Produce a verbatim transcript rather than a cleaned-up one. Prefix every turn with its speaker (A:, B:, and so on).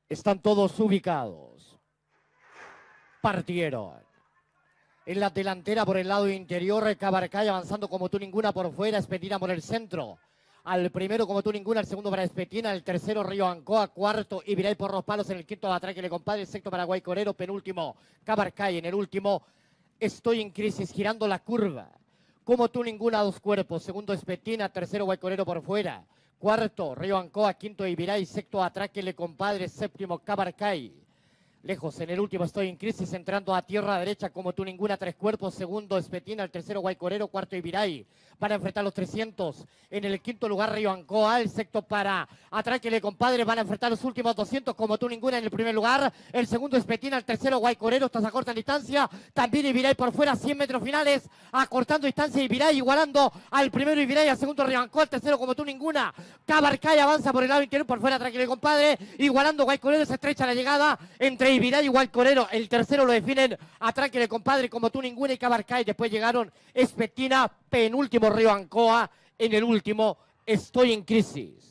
A: Están todos ubicados. Partieron. En la delantera por el lado interior, Cabarcay avanzando como tú ninguna por fuera, Espetina por el centro. Al primero como tú ninguna, al segundo para Espetina, el tercero Río Ancoa, cuarto Ibiray por los palos, en el quinto Atráquele compadre, el sexto Paraguay Corero, penúltimo Cabarcay, en el último Estoy en Crisis, girando la curva. Como tú ninguna, dos cuerpos, segundo Espetina, tercero Guaycorero por fuera, cuarto Río Ancoa, quinto Ibiray, sexto Atráquele compadre, séptimo Cabarcay. Lejos, en el último Estoy en Crisis, entrando a tierra derecha como tú ninguna, tres cuerpos, segundo Espetina, el tercero Guaycorero, cuarto Ibiray, para enfrentar los trescientos, en el quinto lugar Río Ancoa, el sexto para Atráquele compadre, van a enfrentar los últimos doscientos como tú ninguna en el primer lugar, el segundo Espetina, el tercero Guaycorero, estás a corta distancia, también Ibiray por fuera, cien metros finales, acortando distancia Ibiray, igualando al primero Ibiray, al segundo Río Ancoa, el tercero como tú ninguna, Cabarcay avanza por el lado interior, por fuera Atráquele compadre, igualando Guaycorero, se estrecha la llegada entre Ibiray y Guaycorero, el tercero lo definen Atráquele compadre, como tú ninguna y Cabarcay, después llegaron Espetina, penúltimo Río Ancoa, en el último Estoy en Crisis.